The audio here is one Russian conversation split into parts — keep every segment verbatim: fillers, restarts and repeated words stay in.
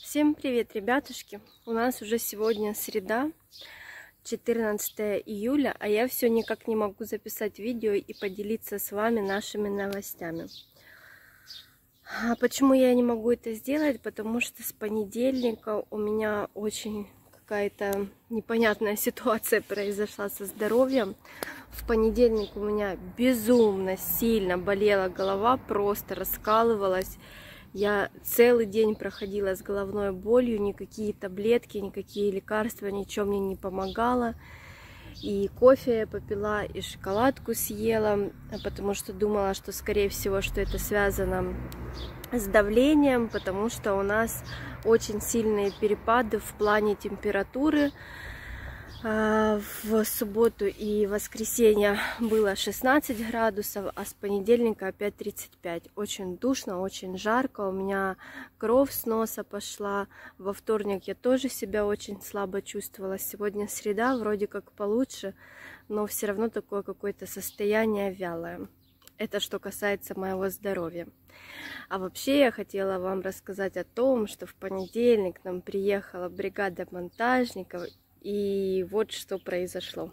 Всем привет, ребятушки! У нас уже сегодня среда, четырнадцатое июля, а я все никак не могу записать видео и поделиться с вами нашими новостями. А почему я не могу это сделать? Потому что с понедельника у меня очень какая-то непонятная ситуация произошла со здоровьем. В понедельник у меня безумно сильно болела голова, просто раскалывалась. Я целый день проходила с головной болью, никакие таблетки, никакие лекарства, ничего мне не помогало. И кофе я попила, и шоколадку съела, потому что думала, что, скорее всего, что это связано с давлением, потому что у нас очень сильные перепады в плане температуры. В субботу и воскресенье было шестнадцать градусов, а с понедельника опять тридцать пять. Очень душно, очень жарко, у меня кровь с носа пошла. Во вторник я тоже себя очень слабо чувствовала. Сегодня среда, вроде как получше, но все равно такое какое-то состояние вялое. Это что касается моего здоровья. А вообще я хотела вам рассказать о том, что в понедельник к нам приехала бригада монтажников. И вот что произошло.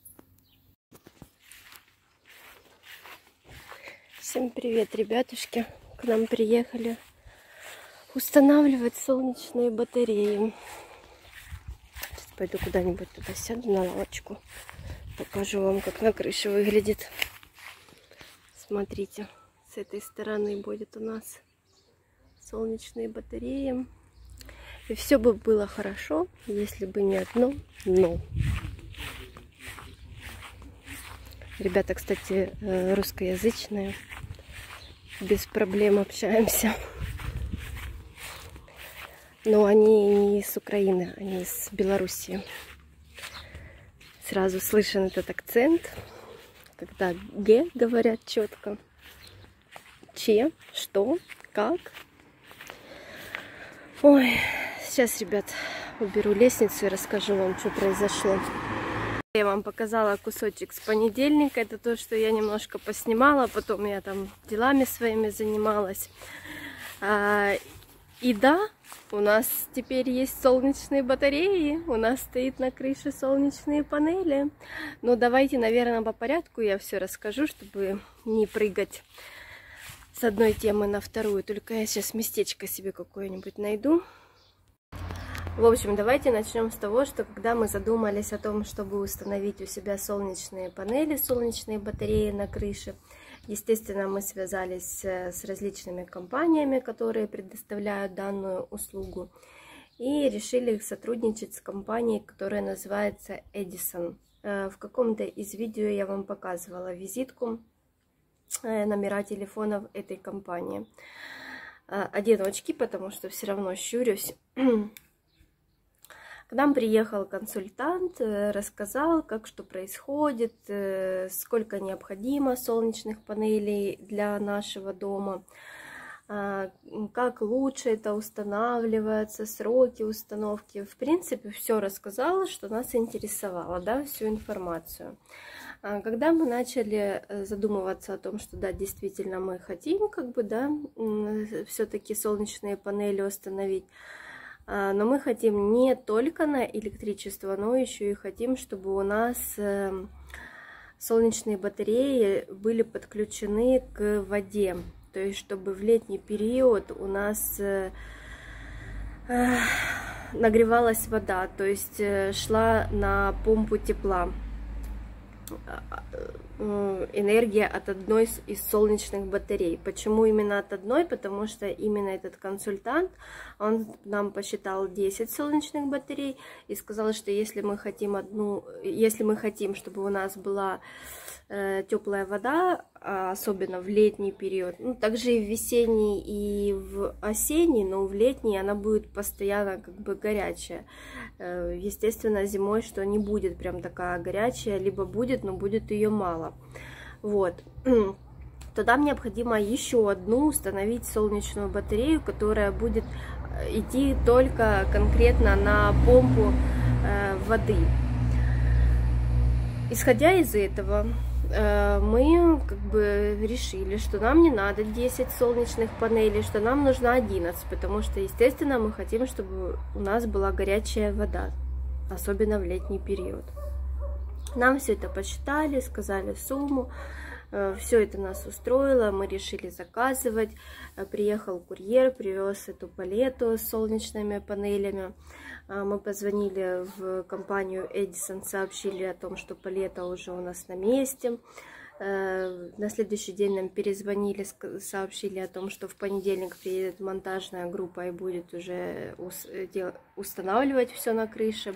Всем привет, ребятушки! К нам приехали устанавливать солнечные батареи. Сейчас пойду куда-нибудь туда сяду на лавочку. Покажу вам, как на крыше выглядит. Смотрите, с этой стороны будет у нас солнечные батареи. И все бы было хорошо, если бы не одно но. Ребята, кстати, русскоязычные. Без проблем общаемся. Но они не с Украины, они с Белоруссии. Сразу слышен этот акцент, когда «г» говорят четко. «Че», «что», «как». Ой, сейчас, ребят, уберу лестницу и расскажу вам, что произошло. Я вам показала кусочек с понедельника. Это то, что я немножко поснимала. Потом я там делами своими занималась. А, и да, у нас теперь есть солнечные батареи. У нас стоит на крыше солнечные панели. Но давайте, наверное, по порядку я все расскажу, чтобы не прыгать с одной темы на вторую. Только я сейчас местечко себе какое-нибудь найду. В общем, давайте начнем с того, что когда мы задумались о том, чтобы установить у себя солнечные панели, солнечные батареи на крыше, естественно, мы связались с различными компаниями, которые предоставляют данную услугу, и решили сотрудничать с компанией, которая называется Edison. В каком-то из видео я вам показывала визитку, номера телефонов этой компании. Одиночки, потому что все равно щурюсь. К нам приехал консультант, рассказал, как что происходит, сколько необходимо солнечных панелей для нашего дома, как лучше это устанавливается, сроки установки. В принципе, все рассказал, что нас интересовало, да, всю информацию. Когда мы начали задумываться о том, что да, действительно мы хотим, как бы, да, все-таки солнечные панели установить, но мы хотим не только на электричество, но еще и хотим, чтобы у нас солнечные батареи были подключены к воде. То есть, чтобы в летний период у нас нагревалась вода, то есть шла на помпу тепла энергия от одной из солнечных батарей. Почему именно от одной? Потому что именно этот консультант, он нам посчитал десять солнечных батарей и сказал, что если мы хотим одну, если мы хотим, чтобы у нас была э, теплая вода, особенно в летний период, ну, также и в весенний, и в осенний, но в летний она будет постоянно как бы горячая. Естественно, зимой что не будет прям такая горячая, либо будет, но будет ее мало. Вот. То нам необходимо еще одну установить солнечную батарею, которая будет идти только конкретно на помпу э, воды. Исходя из этого, мы как бы решили, что нам не надо десять солнечных панелей, что нам нужно одиннадцать, потому что, естественно, мы хотим, чтобы у нас была горячая вода, особенно в летний период. Нам все это посчитали, сказали сумму, все это нас устроило, мы решили заказывать. Приехал курьер, привез эту палету с солнечными панелями. Мы позвонили в компанию Edison, сообщили о том, что палета уже у нас на месте. На следующий день нам перезвонили, сообщили о том, что в понедельник приедет монтажная группа и будет уже устанавливать все на крыше.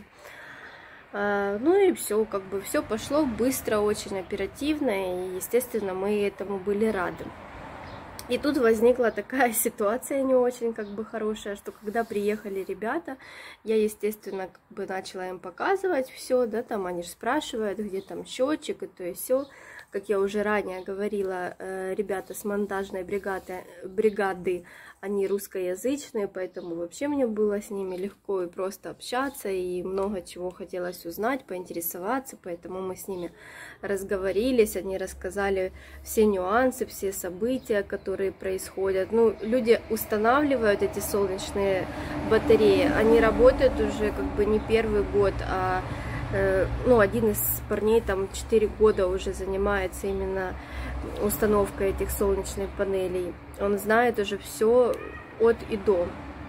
Ну и все, как бы все пошло быстро, очень оперативно, и, естественно, мы этому были рады. И тут возникла такая ситуация не очень как бы хорошая, что когда приехали ребята, я, естественно, как бы начала им показывать все, да, там они же спрашивают, где там счетчик и то и все. Как я уже ранее говорила, ребята с монтажной бригады, бригады, они русскоязычные, поэтому вообще мне было с ними легко и просто общаться, и много чего хотелось узнать, поинтересоваться, поэтому мы с ними разговорились, они рассказали все нюансы, все события, которые происходят. Ну, люди устанавливают эти солнечные батареи, они работают уже как бы не первый год, а ну, один из парней там четыре года уже занимается именно установкой этих солнечных панелей. Он знает уже все от и до.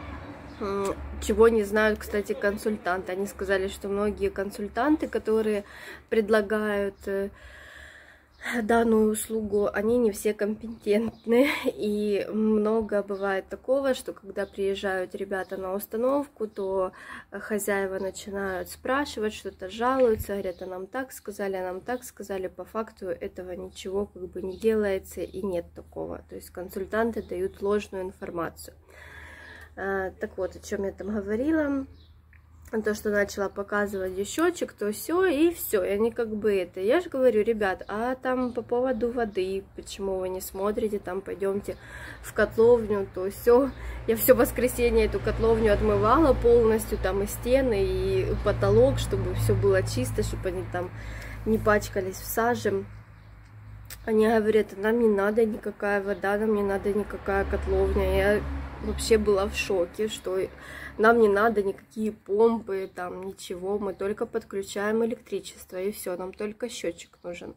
Чего не знают, кстати, консультанты. Они сказали, что многие консультанты, которые предлагают данную услугу, они не все компетентны, и много бывает такого, что когда приезжают ребята на установку, то хозяева начинают спрашивать, что-то жалуются, говорят, а нам так сказали, а нам так сказали, по факту этого ничего как бы не делается и нет такого, то есть консультанты дают ложную информацию. Так вот, о чем я там говорила. То, что начала показывать счетчик, то все, и все. И они как бы это. Я же говорю, ребят, а там по поводу воды, почему вы не смотрите, там пойдемте в котловню, то все. Я все воскресенье эту котловню отмывала полностью, там и стены, и потолок, чтобы все было чисто, чтобы они там не пачкались в саже. Они говорят, нам не надо никакая вода, нам не надо никакая котловня. Я вообще была в шоке, что нам не надо никакие помпы, там ничего, мы только подключаем электричество, и все, нам только счетчик нужен.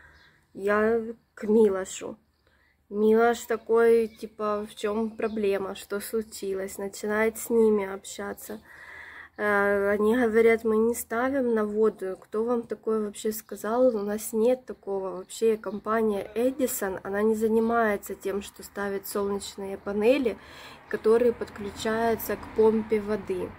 Я к Милошу. Милош такой, типа, в чем проблема, что случилось, начинает с ними общаться. Они говорят, мы не ставим на воду. Кто вам такое вообще сказал? У нас нет такого. Вообще компания Edison, она не занимается тем, что ставит солнечные панели, которые подключаются к помпе воды.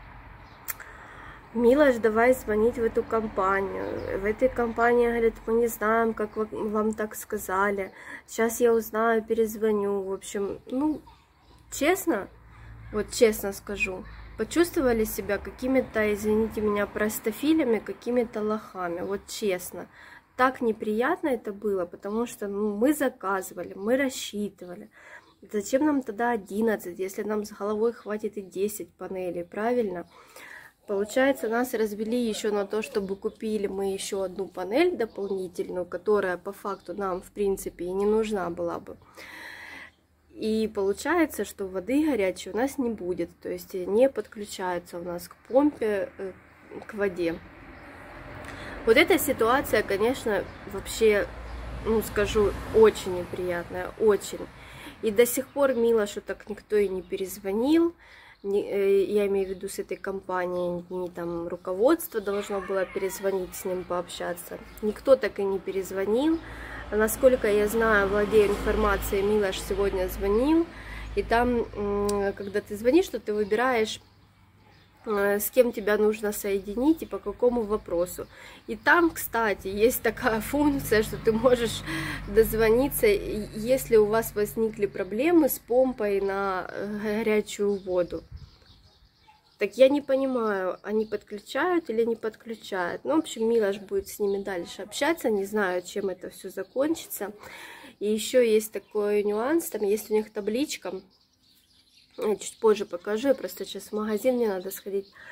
Милош, давай звонить в эту компанию. В этой компании говорят, мы не знаем, как вам так сказали. Сейчас я узнаю, перезвоню. В общем, ну, честно, вот честно скажу, почувствовали себя какими-то, извините меня, простофилями, какими-то лохами, вот честно. Так неприятно это было, потому что ну, мы заказывали, мы рассчитывали. Зачем нам тогда одиннадцать, если нам с головой хватит и десять панелей, правильно? Получается, нас развели еще на то, чтобы купили мы еще одну панель дополнительную, которая по факту нам, в принципе, и не нужна была бы. И получается, что воды горячей у нас не будет, то есть не подключается у нас к помпе, к воде. Вот эта ситуация, конечно, вообще, ну скажу, очень неприятная, очень. И до сих пор Милошу так никто и не перезвонил, я имею в виду с этой компанией, не там руководство должно было перезвонить с ним, пообщаться. Никто так и не перезвонил. Насколько я знаю, владею информацией, Милош сегодня звонил, и там, когда ты звонишь, то ты выбираешь, с кем тебя нужно соединить и по какому вопросу. И там, кстати, есть такая функция, что ты можешь дозвониться, если у вас возникли проблемы с помпой на горячую воду. Так я не понимаю, они подключают или не подключают. Ну, в общем, Милош будет с ними дальше общаться. Не знаю, чем это все закончится. И еще есть такой нюанс. Там есть у них табличка. Я чуть позже покажу. Я просто сейчас в магазин, мне надо сходить.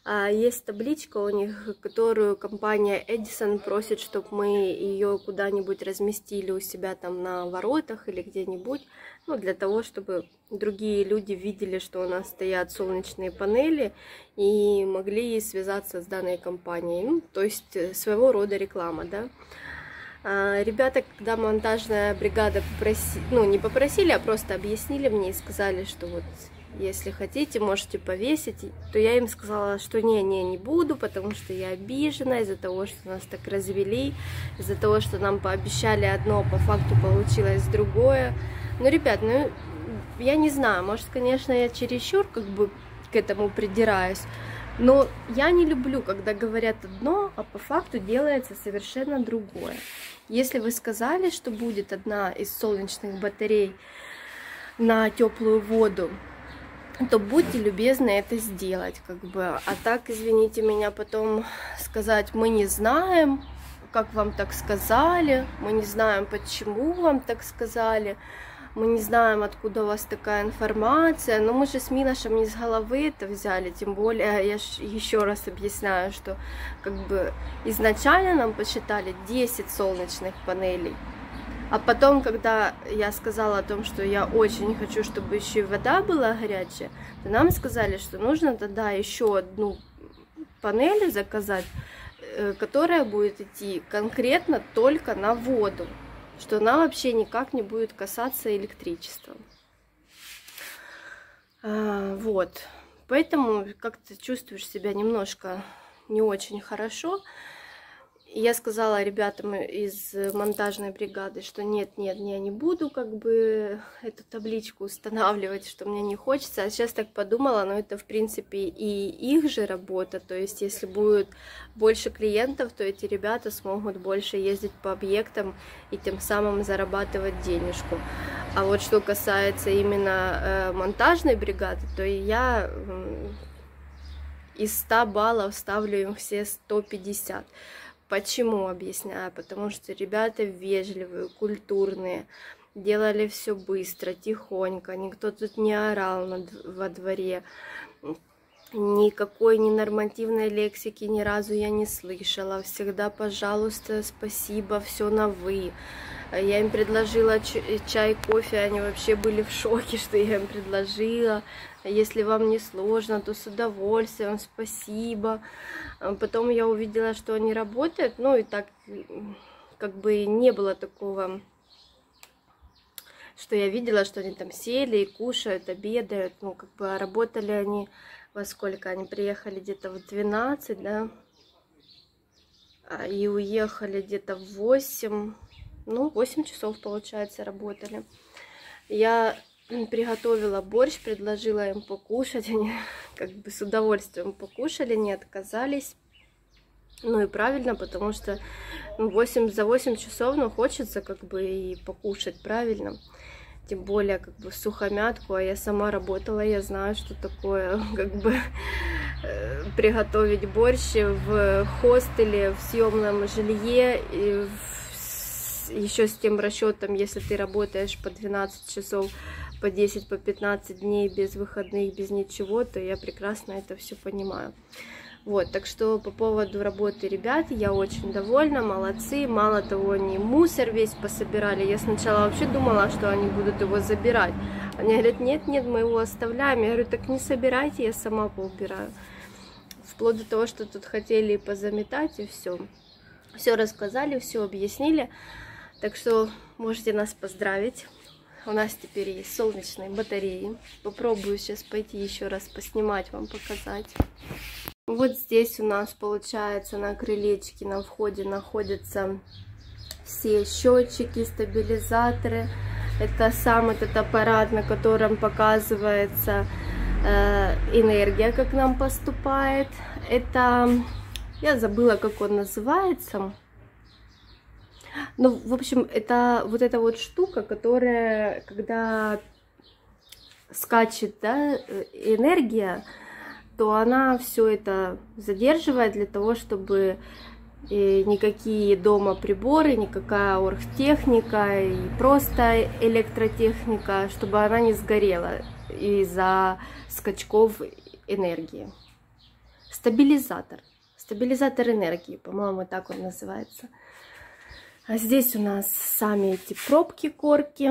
Есть табличка у них, которую компания Edison просит, чтобы мы ее куда-нибудь разместили у себя там на воротах или где-нибудь, ну, для того, чтобы другие люди видели, что у нас стоят солнечные панели и могли связаться с данной компанией. Ну, то есть своего рода реклама, да. Ребята, когда монтажная бригада попросили, ну, не попросили, а просто объяснили мне и сказали, что вот если хотите, можете повесить, то я им сказала, что не-не, не буду, потому что я обижена из-за того, что нас так развели, из-за того, что нам пообещали одно, а по факту получилось другое. Ну, ребят, ну, я не знаю, может, конечно, я чересчур как бы к этому придираюсь, но я не люблю, когда говорят одно, а по факту делается совершенно другое. Если вы сказали, что будет одна из солнечных батарей на теплую воду, то будьте любезны это сделать, как бы. А так, извините меня, потом сказать: мы не знаем, как вам так сказали, мы не знаем, почему вам так сказали, мы не знаем, откуда у вас такая информация. Но мы же с Милошем не с головы это взяли, тем более, я еще раз объясняю, что как бы изначально нам посчитали десять солнечных панелей. А потом, когда я сказала о том, что я очень хочу, чтобы еще и вода была горячая, то нам сказали, что нужно тогда еще одну панель заказать, которая будет идти конкретно только на воду, что она вообще никак не будет касаться электричества. А, вот. Поэтому как-то чувствуешь себя немножко не очень хорошо. Я сказала ребятам из монтажной бригады, что нет, нет, я не буду как бы эту табличку устанавливать, что мне не хочется. А сейчас так подумала, но это в принципе и их же работа. То есть если будет больше клиентов, то эти ребята смогут больше ездить по объектам и тем самым зарабатывать денежку. А вот что касается именно э, монтажной бригады, то я э, из ста баллов ставлю им все сто пятьдесят. Почему, объясняю? Потому что ребята вежливые, культурные, делали все быстро, тихонько, никто тут не орал над, во дворе, никакой ненормативной лексики ни разу я не слышала, всегда пожалуйста, спасибо, все на вы. Я им предложила чай, кофе, они вообще были в шоке, что я им предложила. Если вам не сложно, то с удовольствием, спасибо. Потом я увидела, что они работают, ну и так как бы не было такого, что я видела, что они там сели и кушают, обедают. Ну как бы работали они во сколько? Они приехали где-то в двенадцать, да, и уехали где-то в восемь. Ну, восемь часов, получается, работали. Я приготовила борщ, предложила им покушать. Они как бы с удовольствием покушали, не отказались. Ну и правильно, потому что ну, восемь, за восемь часов, ну, хочется как бы и покушать, правильно. Тем более, как бы, сухомятку, а я сама работала, я знаю, что такое, как бы, приготовить борщ в хостеле, в съемном жилье, и в еще с тем расчетом, если ты работаешь по двенадцать часов, по десять, по пятнадцать дней без выходных, без ничего, то я прекрасно это все понимаю. Вот, так что по поводу работы ребят я очень довольна, молодцы. Мало того, они мусор весь пособирали. Я сначала вообще думала, что они будут его забирать. Они говорят: нет, нет, мы его оставляем. Я говорю: так не собирайте, я сама поубираю. Вплоть до того, что тут хотели позаметать, и все. Все рассказали, все объяснили. Так что можете нас поздравить. У нас теперь есть солнечные батареи. Попробую сейчас пойти еще раз поснимать, вам показать. Вот здесь у нас, получается, на крылечке, на входе находятся все счетчики, стабилизаторы. Это сам этот аппарат, на котором показывается э, энергия, как нам поступает. Это, я забыла, как он называется. Ну, в общем, это вот эта вот штука, которая, когда скачет, да, энергия, то она все это задерживает для того, чтобы никакие дома приборы, никакая оргтехника и просто электротехника, чтобы она не сгорела из-за скачков энергии. стабилизатор. Стабилизатор энергии, по-моему, так он называется. А здесь у нас сами эти пробки, корки.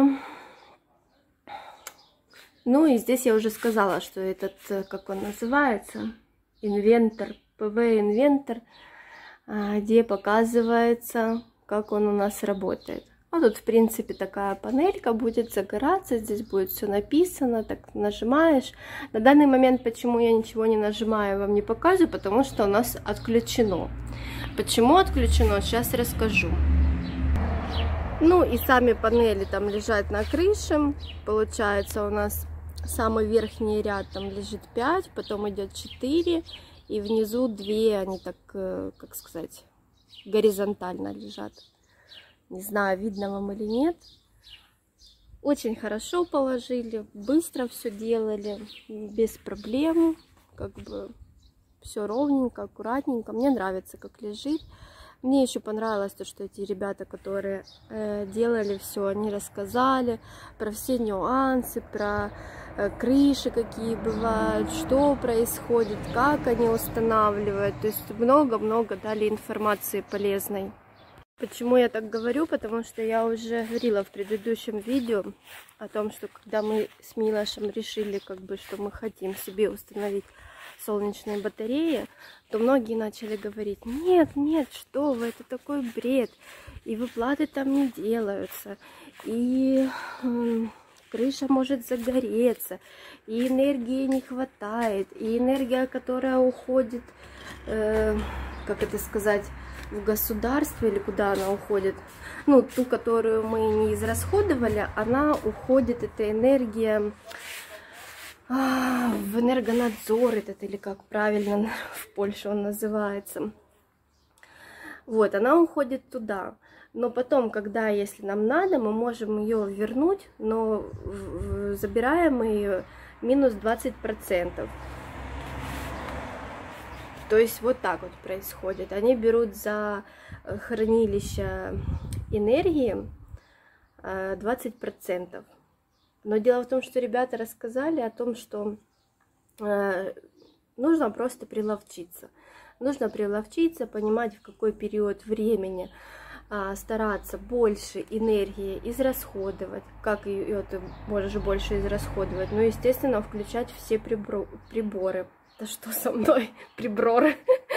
Ну и здесь я уже сказала, что этот, как он называется, инвентор, пэ вэ-инвентор, где показывается, как он у нас работает. А тут, в принципе, такая панелька будет загораться, здесь будет все написано, так нажимаешь. На данный момент, почему я ничего не нажимаю, вам не показываю, потому что у нас отключено. Почему отключено, сейчас расскажу. Ну и сами панели там лежат на крыше, получается у нас самый верхний ряд там лежит пять, потом идет четыре, и внизу две, они так, как сказать, горизонтально лежат. Не знаю, видно вам или нет. Очень хорошо положили, быстро все делали, без проблем, как бы все ровненько, аккуратненько. Мне нравится, как лежит. Мне еще понравилось то, что эти ребята, которые э, делали все, они рассказали про все нюансы, про э, крыши, какие бывают, что происходит, как они устанавливают. То есть много-много дали информации полезной. Почему я так говорю? Потому что я уже говорила в предыдущем видео о том, что когда мы с Милошем решили, как бы, что мы хотим себе установить солнечные батареи, то многие начали говорить: нет, нет, что вы, это такой бред, и выплаты там не делаются, и э, крыша может загореться, и энергии не хватает, и энергия, которая уходит, э, как это сказать, в государство, или куда она уходит, ну, ту, которую мы не израсходовали, она уходит, эта энергия, в энергонадзор, этот, или как правильно в Польше он называется. Вот, она уходит туда. Но потом, когда, если нам надо, мы можем ее вернуть, но забираем мы ее минус двадцать процентов. То есть вот так вот происходит. Они берут за хранилище энергии двадцать процентов. Но дело в том, что ребята рассказали о том, что э, нужно просто приловчиться. Нужно приловчиться, понимать, в какой период времени э, стараться больше энергии израсходовать. Как ее ты можешь больше израсходовать? Ну, естественно, включать все прибро приборы. Да что со мной? Приборы.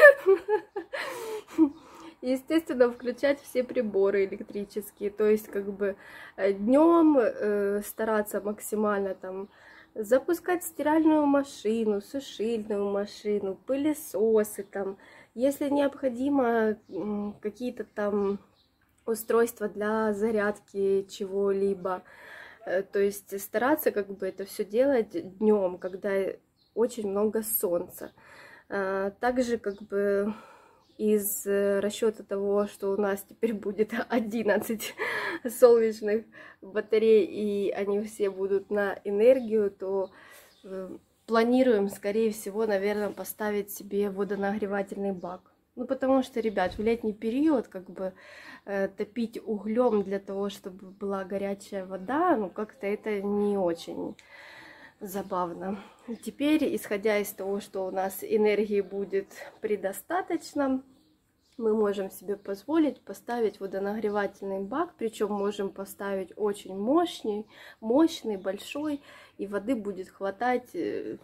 Естественно, включать все приборы электрические, то есть как бы днем э, стараться максимально там запускать стиральную машину, сушильную машину, пылесосы там, если необходимо какие-то там устройства для зарядки чего-либо, э, то есть стараться как бы это все делать днем, когда очень много солнца. Э, также как бы из расчета того, что у нас теперь будет одиннадцать солнечных батарей, и они все будут на энергию, то э, планируем, скорее всего, наверное, поставить себе водонагревательный бак. Ну, потому что, ребят, в летний период, как бы, э, топить углем для того, чтобы была горячая вода, ну, как-то это не очень забавно. Теперь, исходя из того, что у нас энергии будет предостаточно, мы можем себе позволить поставить водонагревательный бак, причем можем поставить очень мощный, мощный, большой, и воды будет хватать и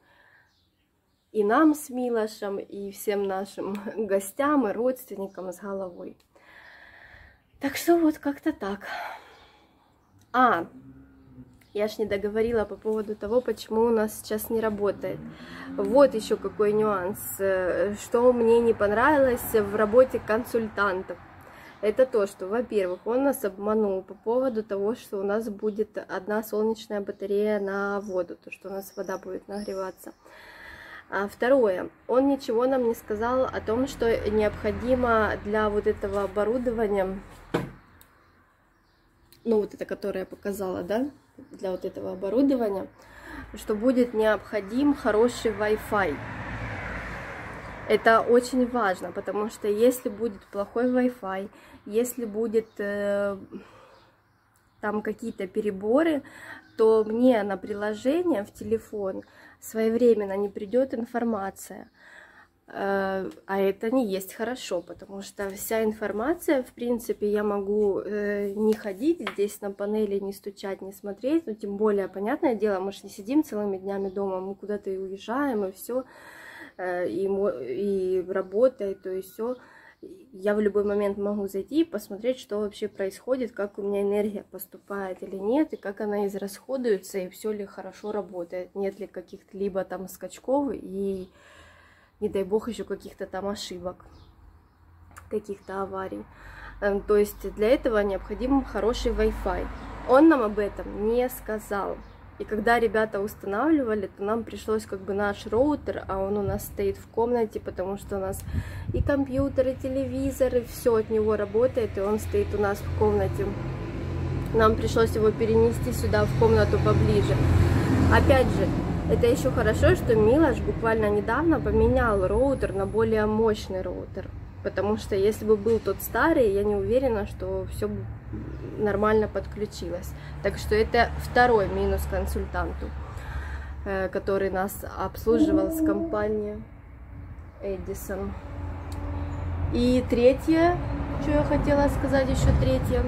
нам с Милошем, и всем нашим гостям и родственникам с головой. Так что вот как-то так. А, я ж не договорила по поводу того, почему у нас сейчас не работает. Вот еще какой нюанс, что мне не понравилось в работе консультантов. Это то, что, во-первых, он нас обманул по поводу того, что у нас будет одна солнечная батарея на воду, то, что у нас вода будет нагреваться. А второе, он ничего нам не сказал о том, что необходимо для вот этого оборудования, ну вот это, которое я показала, да, для вот этого оборудования, что будет необходим хороший Wi-Fi. Это очень важно, потому что если будет плохой Wi-Fi, если будет э, там какие-то переборы, то мне на приложение в телефон своевременно не придет информация. А это не есть хорошо, потому что вся информация, в принципе, я могу э, не ходить здесь на панели, не стучать, не смотреть, но тем более, понятное дело, мы же не сидим целыми днями дома, мы куда-то и уезжаем, и все, э, и, и работа, и то, и все. Я в любой момент могу зайти и посмотреть, что вообще происходит, как у меня энергия поступает или нет, и как она израсходуется, и все ли хорошо работает, нет ли каких-то либо там скачков и... не дай бог, еще каких-то там ошибок, каких-то аварий. То есть для этого необходим хороший Wi-Fi. Он нам об этом не сказал. И когда ребята устанавливали, то нам пришлось как бы наш роутер, а он у нас стоит в комнате, потому что у нас и компьютер, и телевизор, и все от него работает, и он стоит у нас в комнате. Нам пришлось его перенести сюда, в комнату поближе. Опять же, это еще хорошо, что Милош буквально недавно поменял роутер на более мощный роутер. Потому что если бы был тот старый, я не уверена, что все бы нормально подключилось. Так что это второй минус консультанту, который нас обслуживал с компанией Эдисон. И третье, что я хотела сказать еще третье.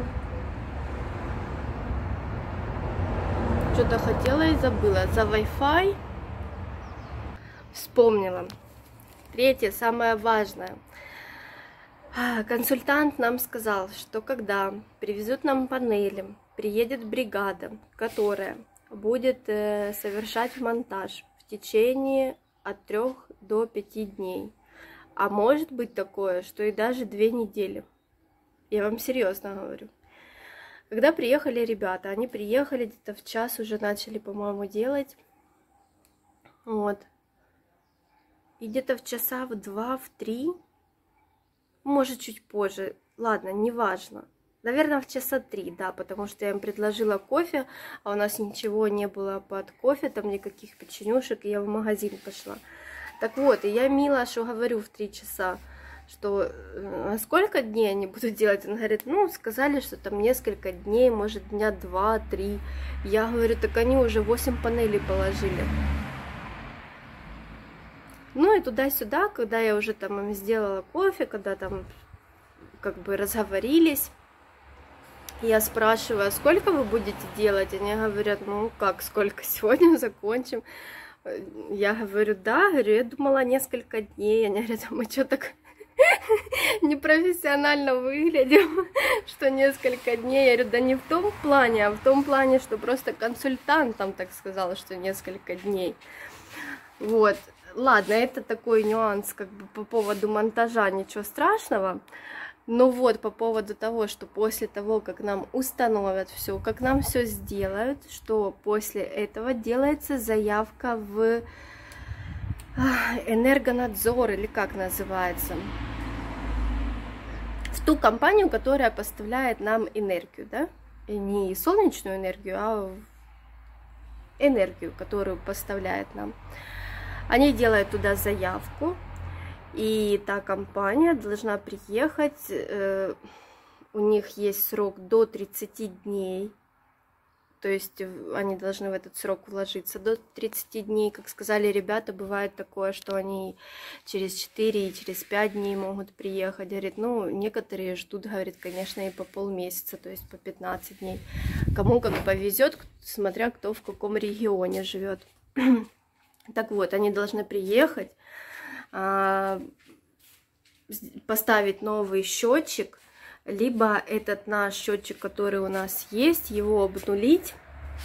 Что-то хотела и забыла. За Wi-Fi вспомнила. Третье, самое важное. Консультант нам сказал, что когда привезут нам панели, приедет бригада, которая будет совершать монтаж в течение от трёх до пяти дней. А может быть такое, что и даже две недели. Я вам серьезно говорю. Когда приехали ребята, они приехали где-то в час, уже начали, по-моему, делать. Вот. И где-то в часа в два, в три, может, чуть позже, ладно, неважно. Наверное, в часа три, да, потому что я им предложила кофе, а у нас ничего не было под кофе, там никаких печенюшек, и я в магазин пошла. Так вот, и я Милошу говорю в три часа, что а сколько дней они будут делать? Он говорит, ну, сказали, что там несколько дней, может, дня два-три. Я говорю, так они уже восемь панелей положили. Ну и туда-сюда, когда я уже там им сделала кофе, когда там как бы разговорились, я спрашиваю, а сколько вы будете делать? Они говорят, ну как, сколько, сегодня закончим. Я говорю, да, говорю, я думала несколько дней. Они говорят, а мы что так непрофессионально выглядим, что несколько дней. Я говорю, да не в том плане, а в том плане, что просто консультант там так сказал, что несколько дней. Вот. Ладно, это такой нюанс, как бы по поводу монтажа, ничего страшного. Но вот по поводу того, что после того, как нам установят все, как нам все сделают, что после этого делается заявка в энергонадзор, или как называется, в ту компанию, которая поставляет нам энергию, да, и не солнечную энергию, а энергию, которую поставляет нам. Они делают туда заявку, и та компания должна приехать, э, у них есть срок до тридцати дней, то есть они должны в этот срок вложиться до тридцати дней. Как сказали ребята, бывает такое, что они через четыре и через пять дней могут приехать. Говорит, ну, некоторые ждут, говорит, конечно, и по полмесяца, то есть по пятнадцать дней. Кому как повезет, смотря кто в каком регионе живет. Так вот, они должны приехать, поставить новый счетчик, либо этот наш счетчик, который у нас есть, его обнулить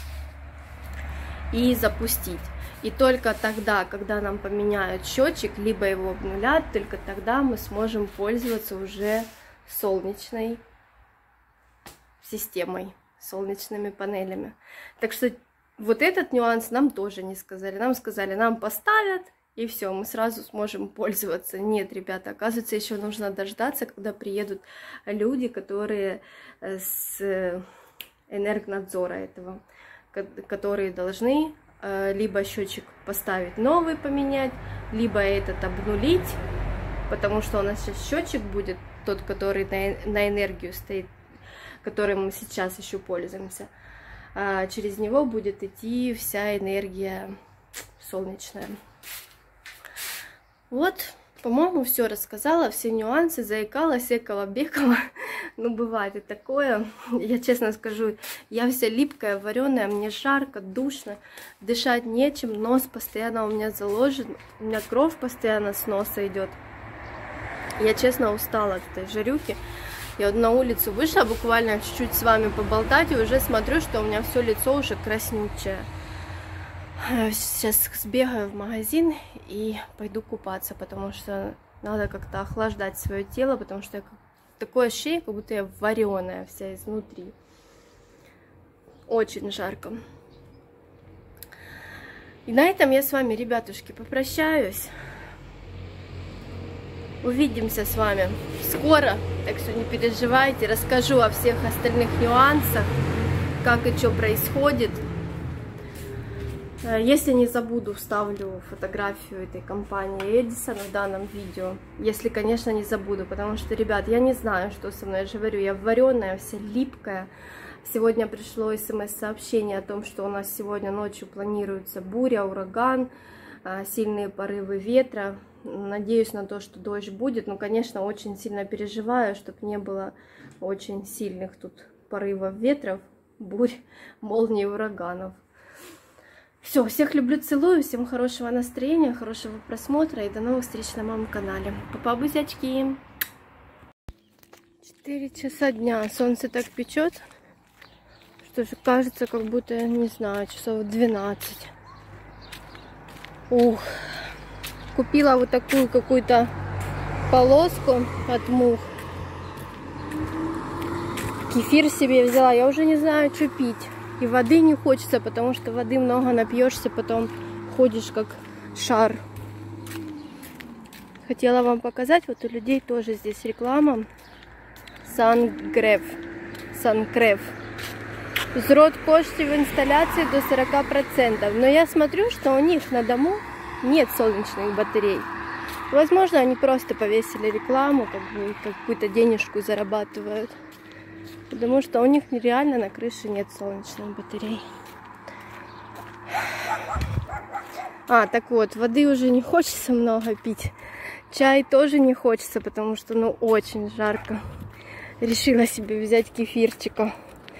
и запустить. И только тогда, когда нам поменяют счетчик, либо его обнулят, только тогда мы сможем пользоваться уже солнечной системой, солнечными панелями. Так что вот этот нюанс нам тоже не сказали. Нам сказали, нам поставят, и все, мы сразу сможем пользоваться. Нет, ребята, оказывается, еще нужно дождаться, когда приедут люди, которые с энергонадзора этого, которые должны либо счетчик поставить новый, поменять, либо этот обнулить, потому что у нас сейчас счетчик будет, тот, который на энергию стоит, которым мы сейчас еще пользуемся. А через него будет идти вся энергия солнечная. Вот, по-моему, все рассказала, все нюансы, заикалась, экала, бекала. Ну, бывает и такое. Я честно скажу, я вся липкая, вареная, мне жарко, душно, дышать нечем, нос постоянно у меня заложен, у меня кровь постоянно с носа идет. Я, честно, устала от этой жарюки. Я вот на улицу вышла буквально чуть-чуть с вами поболтать, и уже смотрю, что у меня все лицо уже краснючее. Сейчас сбегаю в магазин и пойду купаться, потому что надо как-то охлаждать свое тело, потому что я, такое ощущение, как будто я вареная вся изнутри. Очень жарко. И на этом я с вами, ребятушки, попрощаюсь. Увидимся с вами скоро, так что не переживайте, расскажу о всех остальных нюансах, как и что происходит. Если не забуду, вставлю фотографию этой компании Эдисон в данном видео. Если, конечно, не забуду, потому что, ребят, я не знаю, что со мной, я же говорю, я вареная, вся липкая. Сегодня пришло смс-сообщение о том, что у нас сегодня ночью планируется буря, ураган, сильные порывы ветра. Надеюсь на то, что дождь будет, но, конечно, очень сильно переживаю, чтобы не было очень сильных тут порывов ветров, бурь, молний, ураганов. Все, всех люблю, целую, всем хорошего настроения, хорошего просмотра и до новых встреч на моем канале. Папа-бузячки! четыре часа дня, солнце так печет, что же кажется, как будто, не знаю, часов двенадцать. Ух, купила вот такую какую-то полоску от мух. Кефир себе взяла, я уже не знаю, что пить. И воды не хочется, потому что воды много напьешься, потом ходишь как шар. Хотела вам показать, вот у людей тоже здесь реклама. Сан-Греф. Сан-Греф. Взрот кошки в инсталляции до сорока процентов. Но я смотрю, что у них на дому нет солнечных батарей. Возможно, они просто повесили рекламу, как бы какую-то денежку зарабатывают. Потому что у них реально на крыше нет солнечных батарей. А, так вот, воды уже не хочется много пить. Чай тоже не хочется, потому что, ну, очень жарко. Решила себе взять кефирчика.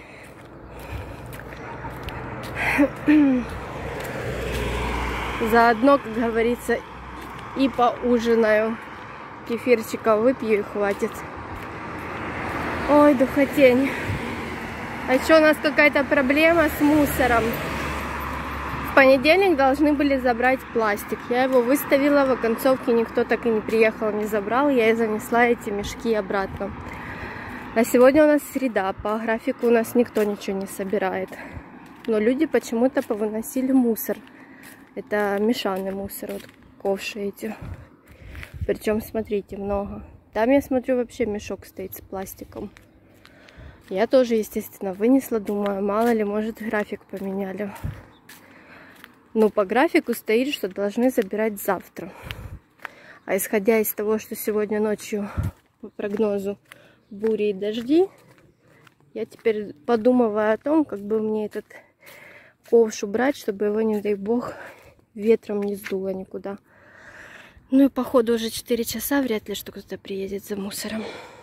Заодно, как говорится, и поужинаю. Кефирчика выпью и хватит. Ой, духотень. А еще у нас какая-то проблема с мусором. В понедельник должны были забрать пластик. Я его выставила, в оконцовке никто так и не приехал, не забрал. Я и занесла эти мешки обратно. А сегодня у нас среда. По графику у нас никто ничего не собирает. Но люди почему-то повыносили мусор. Это мешанный мусор, вот ковши эти. Причем, смотрите, много. Там, я смотрю, вообще мешок стоит с пластиком. Я тоже, естественно, вынесла, думаю, мало ли, может, график поменяли. Но по графику стоит, что должны забирать завтра. А исходя из того, что сегодня ночью по прогнозу бури и дожди, я теперь подумываю о том, как бы мне этот ковш убрать, чтобы его, не дай бог, ветром не сдуло никуда. Ну и походу уже четыре часа, вряд ли что кто-то приедет за мусором.